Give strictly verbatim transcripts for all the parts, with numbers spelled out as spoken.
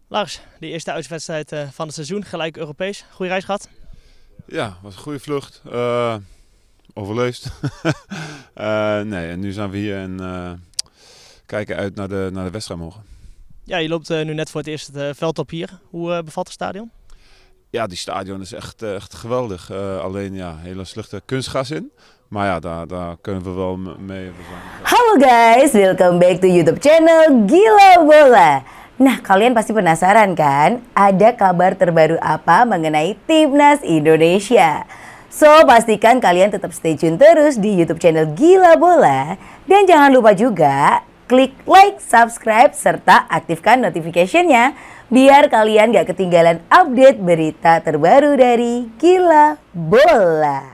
Lars, de eerste uitwedstrijd uh, van het seizoen, gelijk Europees. Goeie reis gehad? Ja, was een goede vlucht. Uh, overleefd. uh, nee, en nu zijn we hier en uh, kijken uit naar de, naar de wedstrijd morgen. Ja, je loopt uh, nu net voor het eerst het uh, veld op hier. Hoe uh, bevalt het stadion? Ja, die stadion is echt, uh, echt geweldig. Uh, alleen ja, hele slechte kunstgras in. Maar ja, daar, daar kunnen we wel mee. Halo guys, welcome back to YouTube channel Gila Bola. Nah, kalian pasti penasaran kan? Ada kabar terbaru apa mengenai Timnas Indonesia? So, pastikan kalian tetap stay tune terus di YouTube channel Gila Bola. Dan jangan lupa juga klik like, subscribe, serta aktifkan notification-nya biar kalian gak ketinggalan update berita terbaru dari Gila Bola.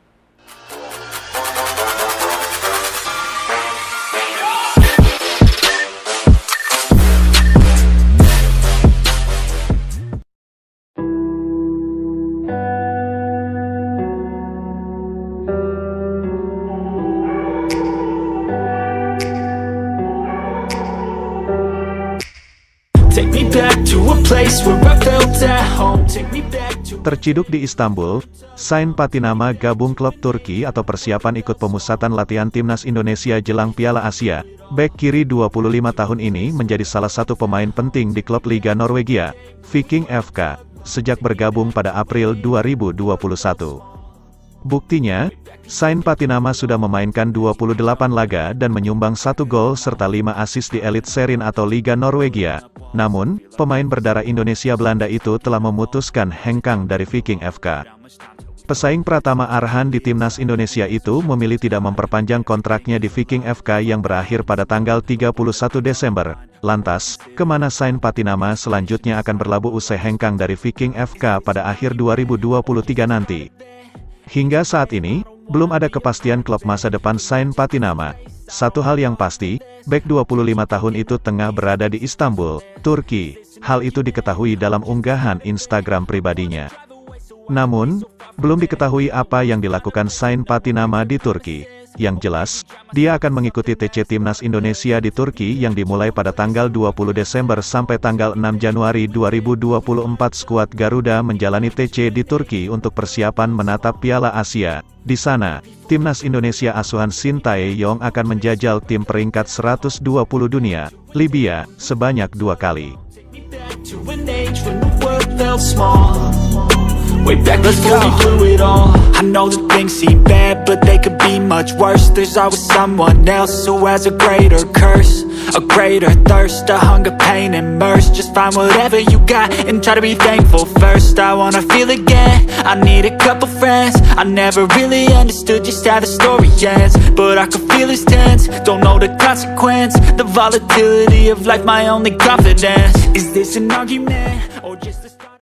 Terciduk di Istanbul, Sain Patinama gabung klub Turki atau persiapan ikut pemusatan latihan Timnas Indonesia jelang Piala Asia. Bek kiri dua puluh lima tahun ini menjadi salah satu pemain penting di klub Liga Norwegia, Viking F K, sejak bergabung pada April dua ribu dua puluh satu. Buktinya, Sain Patinama sudah memainkan dua puluh delapan laga dan menyumbang satu gol serta lima assist di Eliteserien atau Liga Norwegia. Namun, pemain berdarah Indonesia Belanda itu telah memutuskan hengkang dari Viking F K. Pesaing Pratama Arhan di Timnas Indonesia itu memilih tidak memperpanjang kontraknya di Viking F K yang berakhir pada tanggal tiga puluh satu Desember. Lantas, kemana Sain Patinama selanjutnya akan berlabuh usai hengkang dari Viking F K pada akhir dua ribu dua puluh tiga nanti? Hingga saat ini, belum ada kepastian klub masa depan Sain Patinama. Satu hal yang pasti, bek dua puluh lima tahun itu tengah berada di Istanbul, Turki. Hal itu diketahui dalam unggahan Instagram pribadinya. Namun, belum diketahui apa yang dilakukan Sain Patinama di Turki. Yang jelas, dia akan mengikuti T C Timnas Indonesia di Turki yang dimulai pada tanggal dua puluh Desember sampai tanggal enam Januari dua ribu dua puluh empat. Skuad Garuda menjalani T C di Turki untuk persiapan menatap Piala Asia. Di sana, Timnas Indonesia asuhan Sintayong akan menjajal tim peringkat seratus dua puluh dunia, Libya, sebanyak dua kali. Way back before we blew it all. I know that things seem bad, but they could be much worse. There's always someone else who has a greater curse, a greater thirst, a hunger, pain, and mercy. Just find whatever you got and try to be thankful first. I wanna feel again, I need a couple friends. I never really understood just how the story ends, but I can feel it's tense. Don't know the consequence, the volatility of life, my only confidence. Is this an argument, or just